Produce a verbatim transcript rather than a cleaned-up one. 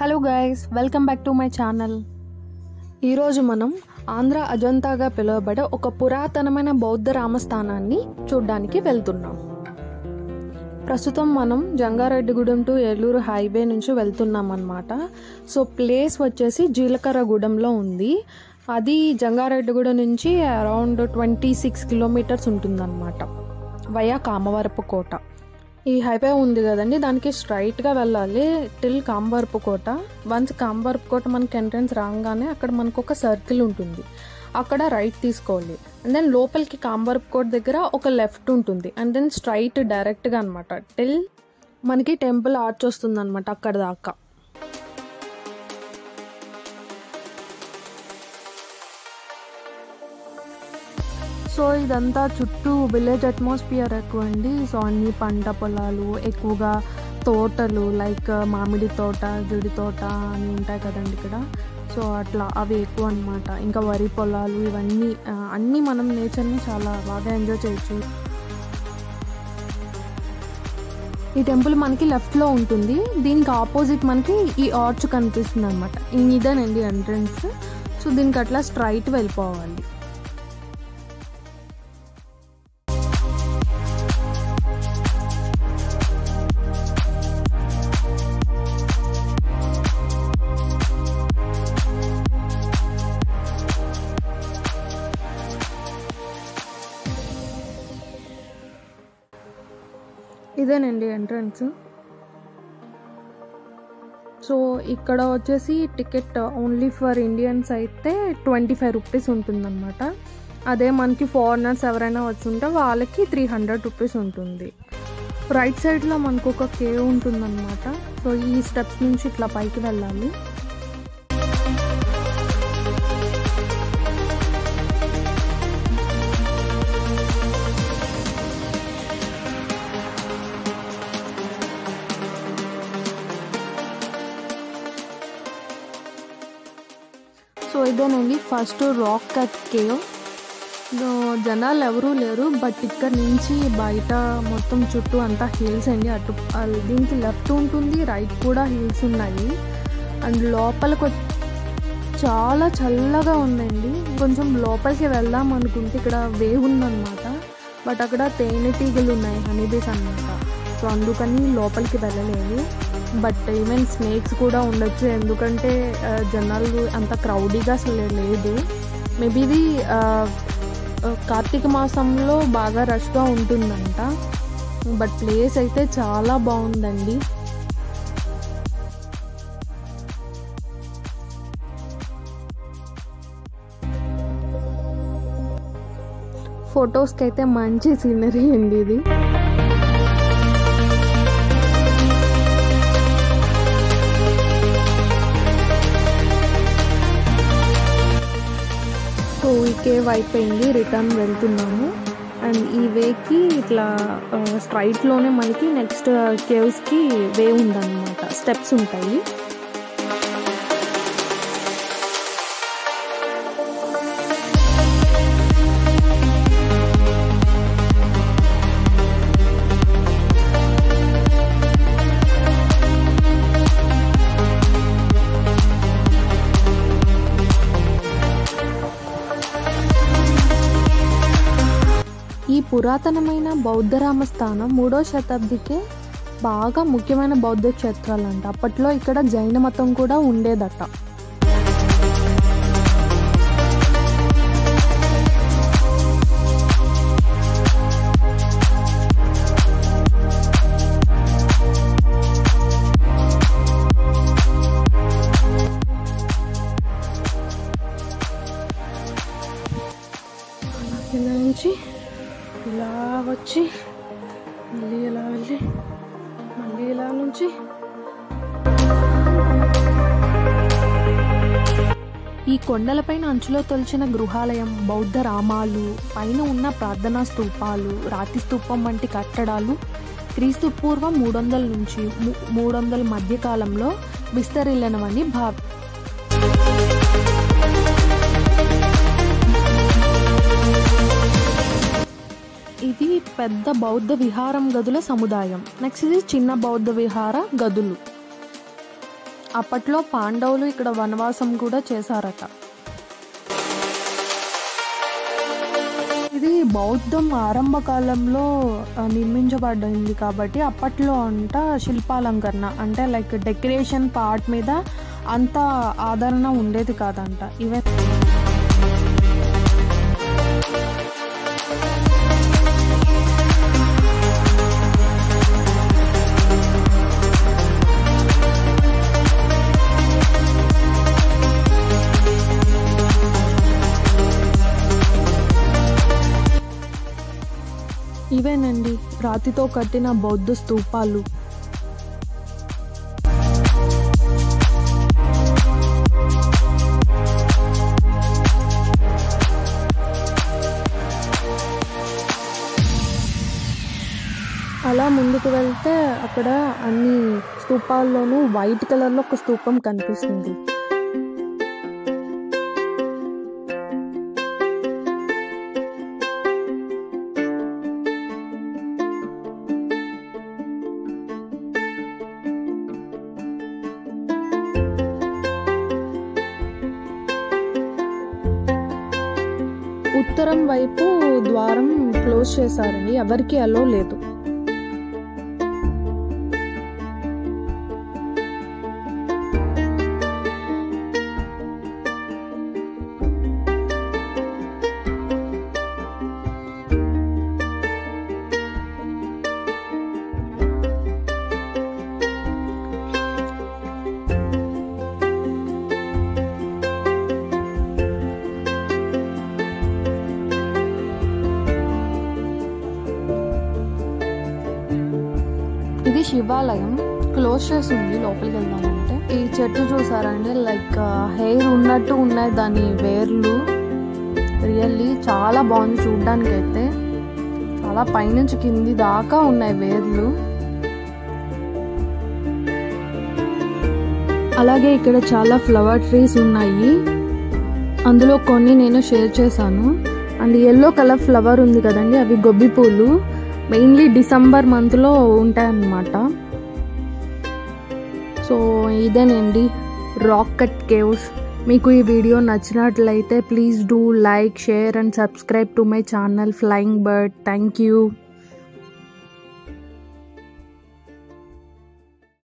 Hello guys, welcome back to my channel. ఈరోజు మనం ఆంధ్ర అజంతాగా పిలువబడే ఒక పురాతనమైన బౌద్ధ రామస్థానాన్ని చూడ్డానికి వెళ్తున్నాం. ప్రస్తుతం మనం జంగారెడ్డిగూడెం టు ఏలూరు హైవే నుంచి వెళ్తున్నాం అన్నమాట. సో ప్లేస్ వచ్చేసి జీలకర్రగూడెంలో ఉంది. అది జంగారెడ్డిగూడెం నుంచి అరౌండ్ ట్వంటీ సిక్స్ కిలోమీటర్స్ ఉంటుందన్నమాట, వయా కామవరపు కోట. ఈ హైవే ఉంది కదండి, దానికి స్ట్రైట్గా వెళ్ళాలి టిల్ కామవరపు కోట. వన్స్ కామవరపు కోట మనకి ఎంట్రన్స్ రాగానే అక్కడ మనకు ఒక సర్కిల్ ఉంటుంది, అక్కడ రైట్ తీసుకోవాలి. అండ్ దెన్ లోపలికి కామవరపు కోట దగ్గర ఒక లెఫ్ట్ ఉంటుంది. అండ్ దెన్ స్ట్రైట్ డైరెక్ట్గా అనమాట టిల్ మనకి టెంపుల్ ఆర్చ్ వస్తుంది అనమాట అక్కడ దాకా. సో ఇదంతా చుట్టూ విలేజ్ అట్మాస్ఫియర్ ఎక్కువ అండి. సో అన్ని పంట పొలాలు, ఎక్కువగా తోటలు లైక్ మామిడి తోట, జీడి తోట అని ఉంటాయి కదండి ఇక్కడ. సో అట్లా అవి ఎక్కువ అనమాట. ఇంకా వరి పొలాలు, ఇవన్నీ అన్నీ మనం నేచర్ని చాలా బాగా ఎంజాయ్ చేయొచ్చు. ఈ టెంపుల్ మనకి లెఫ్ట్లో ఉంటుంది, దీనికి ఆపోజిట్ మనకి ఈ ఆర్చ్ కనిపిస్తుంది అనమాట. ఇదేనండి ఎంట్రన్స్. సో దీనికి అట్లా స్ట్రైట్ వెళ్ళిపోవాలి. ఇదేనండి ఎంట్రన్స్. సో ఇక్కడ వచ్చేసి టికెట్ ఓన్లీ ఫర్ ఇండియన్స్ అయితే ట్వంటీ ఫైవ్ రూపీస్ ఉంటుందన్నమాట. అదే మనకి ఫారినర్స్ ఎవరైనా వచ్చి ఉంటే వాళ్ళకి త్రీ హండ్రెడ్ రూపీస్ ఉంటుంది. రైట్ సైడ్లో మనకు ఒక కేవ్ ఉంటుందన్నమాట. సో ఈ స్టెప్స్ నుంచి ఇట్లా పైకి వెళ్ళాలి. సో ఇదేనండి ఫస్ట్ రాక్ కట్ కేవ్. జనాలు ఎవరూ లేరు, బట్ ఇక్కడ నుంచి బయట మొత్తం చుట్టూ అంతా హిల్స్ అండి. అటు దీనికి లెఫ్ట్ ఉంటుంది, రైట్ కూడా హిల్స్ ఉన్నాయి. అండ్ లోపలికి చాలా చల్లగా ఉందండి. కొంచెం లోపలికి వెళ్దాం అనుకుంటే ఇక్కడ వేవ్ ఉందన్నమాట, బట్ అక్కడ తేనెటీగలు ఉన్నాయి, హనీబీస్ అన్నమాట. సో అందుకని లోపలికి వెళ్ళలేదు. బట్ ఈవెన్ స్నేక్స్ కూడా ఉండొచ్చు, ఎందుకంటే జనాలు అంత క్రౌడీగా అసలు లేదు. మేబీ ఇది కార్తీక మాసంలో బాగా రష్గా ఉంటుందంట. బట్ ప్లేస్ అయితే చాలా బాగుందండి. ఫొటోస్కి అయితే మంచి సీనరీ అండి ఇది. సో ఈ కేవ్ అయిపోయింది, రిటర్న్ వెళ్తున్నాము. అండ్ ఈ వేకి ఇట్లా స్ట్రైట్లోనే మనకి నెక్స్ట్ కేవ్స్కి వే ఉందన్నమాట, స్టెప్స్ ఉంటాయి. ఈ పురాతనమైన బౌద్ధ రామస్థానం మూడో శతాబ్దికే బాగా ముఖ్యమైన బౌద్ధ క్షేత్రాలు అంట. అప్పట్లో ఇక్కడ జైన మతం కూడా ఉండేదట. ఇలా నుంచి ఇలా వచ్చి మళ్ళీ ఇలా వెళ్ళి మళ్ళీ ఇలా నుంచి ఈ కొండలపైన అంచులో తొలిచిన గృహాలయం, బౌద్ధ రామాలు, పైన ఉన్న ప్రార్థనా స్తూపాలు, రాతి స్తూపం వంటి కట్టడాలు క్రీస్తు పూర్వం మూడు వందల నుంచి మూడు వందల మధ్యకాలంలో విస్తరిల్లినవని భావ ఇది పెద్ద బౌద్ధ విహారం గదుల సముదాయం. నెక్స్ట్ ఇది చిన్న బౌద్ధ విహార గదులు. అప్పట్లో పాండవులు ఇక్కడ వనవాసం కూడా చేశారట. ఇది బౌద్ధం ఆరంభ కాలంలో నిర్మించబడింది కాబట్టి అప్పట్లో అంట శిల్పాలంకరణ అంటే లైక్ డెకరేషన్ పార్ట్ మీద అంత ఆదరణ ఉండేది కాదంట. ఈవెన్ ఇవేనండి రాతితో కట్టిన బౌద్ధ స్తూపాలు. అలా ముందుకు వెళ్తే అక్కడ అన్ని స్తూపాల్లోనూ వైట్ కలర్లో ఒక స్తూపం కనిపిస్తుంది. ఉత్తరం వైపు ద్వారం క్లోజ్ చేశారండి, ఎవరికి అలో లేదు. ఇది శివాలయం, క్లోజ్ చేసి ఉంది. లోపలికి వెళ్దామంటే ఈ చెట్టు చూసారండి, లైక్ హెయిర్ ఉన్నట్టు ఉన్నాయి దాని వేర్లు. రియల్లీ చాలా బాగుంది చూడ్డానికి అయితే. చాలా పైనుంచి కింది దాకా ఉన్నాయి వేర్లు. అలాగే ఇక్కడ చాలా ఫ్లవర్ ట్రీస్ ఉన్నాయి, అందులో కొన్ని నేను షేర్ చేశాను. అండ్ ఎల్లో కలర్ ఫ్లవర్ ఉంది కదండి, అవి గొబ్బి పూలు. మెయిన్లీ డిసెంబర్ మంత్లో ఉంటాయన్నమాట. సో ఇదేనండి రాక్ కట్ కేవ్స్. మీకు ఈ వీడియో నచ్చినట్లయితే please do like, share and subscribe to my channel Flying Bird. Thank you.